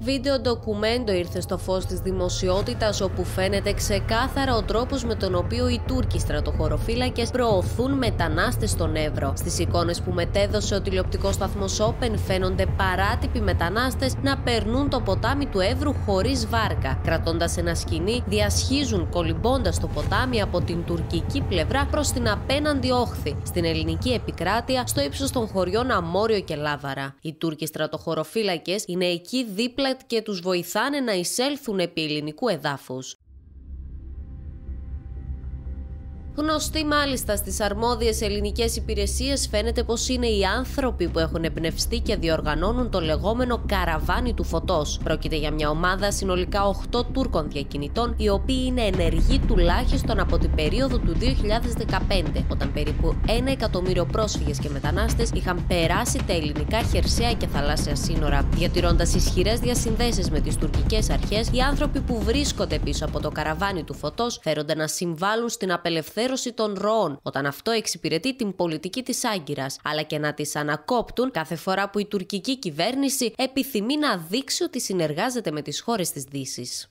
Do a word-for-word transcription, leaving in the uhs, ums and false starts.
Βίντεο ντοκουμέντο ήρθε στο φως της δημοσιότητας, όπου φαίνεται ξεκάθαρα ο τρόπος με τον οποίο οι Τούρκοι στρατοχωροφύλακες προωθούν μετανάστες στον Εύρο. Στις εικόνες που μετέδωσε ο τηλεοπτικός σταθμός Open φαίνονται παράτυποι μετανάστες να περνούν το ποτάμι του Εύρου χωρίς βάρκα. Κρατώντας ένα σκοινί, διασχίζουν κολυμπώντας το ποτάμι από την τουρκική πλευρά προς την απέναντι όχθη, στην ελληνική επικράτεια, στο ύψος των χωριών Αμόριο και Λάβαρα. Οι Τούρκοι στρατοχωροφύλακες είναι εκεί δίπλα και τους βοηθάνε να εισέλθουν επί ελληνικού εδάφους. Γνωστοί μάλιστα στις αρμόδιες ελληνικές υπηρεσίες, φαίνεται πως είναι οι άνθρωποι που έχουν εμπνευστεί και διοργανώνουν το λεγόμενο καραβάνι του φωτός. Πρόκειται για μια ομάδα συνολικά οκτώ Τούρκων διακινητών, οι οποίοι είναι ενεργοί τουλάχιστον από την περίοδο του δύο χιλιάδες δεκαπέντε, όταν περίπου ένα εκατομμύριο πρόσφυγες και μετανάστες είχαν περάσει τα ελληνικά χερσαία και θαλάσσια σύνορα. Διατηρώντας ισχυρές διασυνδέσεις με τις τουρκικές αρχές, οι άνθρωποι που βρίσκονται πίσω από το καραβάνι του φωτός φέρονται να συμβάλλουν στην απελευθέρωση των ροών, όταν αυτό εξυπηρετεί την πολιτική της Άγκυρας, αλλά και να τις ανακόπτουν κάθε φορά που η τουρκική κυβέρνηση επιθυμεί να δείξει ότι συνεργάζεται με τις χώρες της Δύσης.